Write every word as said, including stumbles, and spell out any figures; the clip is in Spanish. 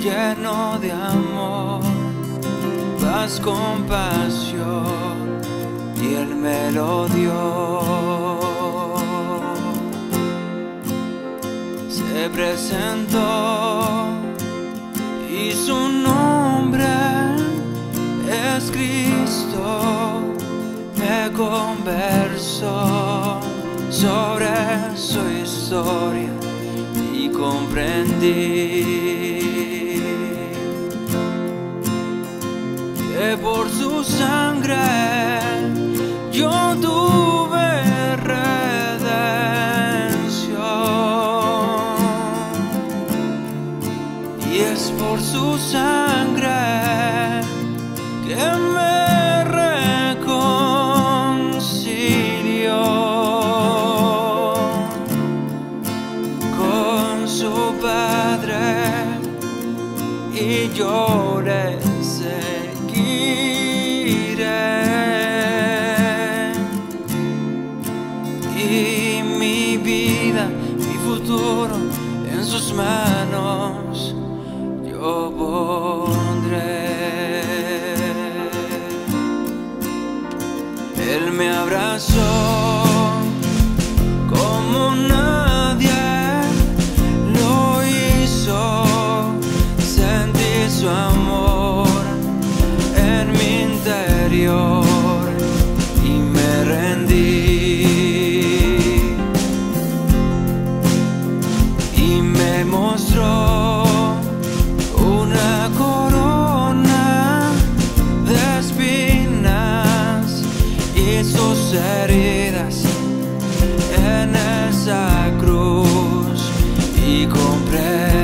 lleno de amor, paz, compasión, y Él me lo dio. Se presentó y su nombre es Cristo. Me conversó sobre su historia y comprendí que por su sangre yo tuve redención, y es por su sangre que me reconcilió con su Padre, y yo le seguiré, y mi vida, mi futuro en sus manos yo pondré. Él me abrazó como nadie lo hizo, sentí su amor en mi interior y me rendí, y me mostró una corona de espinas y sus heridas en esa cruz, y compré